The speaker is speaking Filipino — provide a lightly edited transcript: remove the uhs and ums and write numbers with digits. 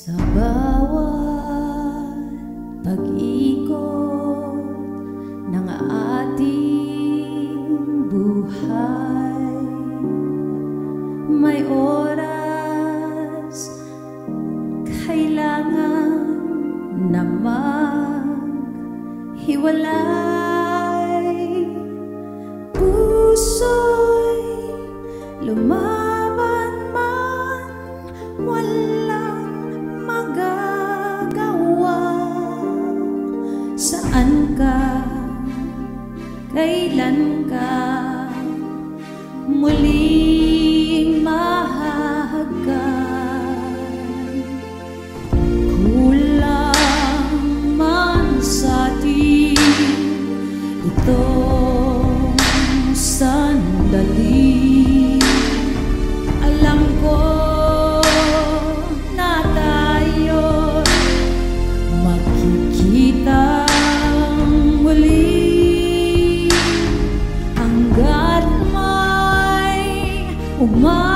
Sa bawat pag-ikot ng ating buhay, may oras kailangan na maghiwalay. Puso'y lumaban man, walang magagawa. Saan ka, kailan ka muling mahahagkan? Kulang man sa atin itong sandali. Alam ko na tayo'y magkikita muli hanggat may